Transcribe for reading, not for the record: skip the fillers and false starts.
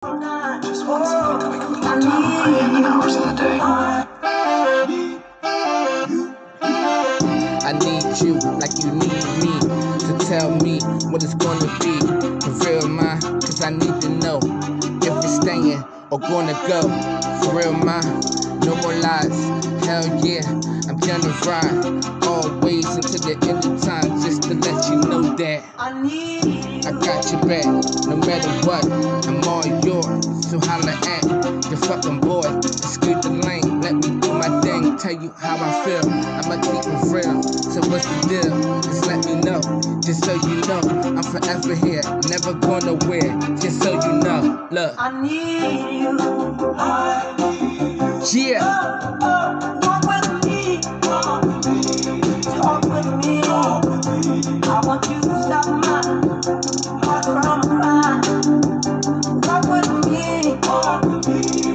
Just once a week, we can put time on 8 hours in the day. I need you like you need me to tell me what it's gonna be. For real, ma, cause I need to know if you're staying or gonna go. For real, ma, no more lies. Hell yeah, I'm gonna ride always until the end of time, just to let you know that I got your back, no matter what. I'm all yours, so holla at your fucking boy. Excuse the lane, let me do my thing, tell you how I feel. I'ma keep it real, so what's the deal? Just let me know, just so you know. I'm forever here, never going nowhere, just so you know. Look, I need you. I need you. Yeah. Walk with me. Talk with me. I want you to stop my heart from crying. Walk with me.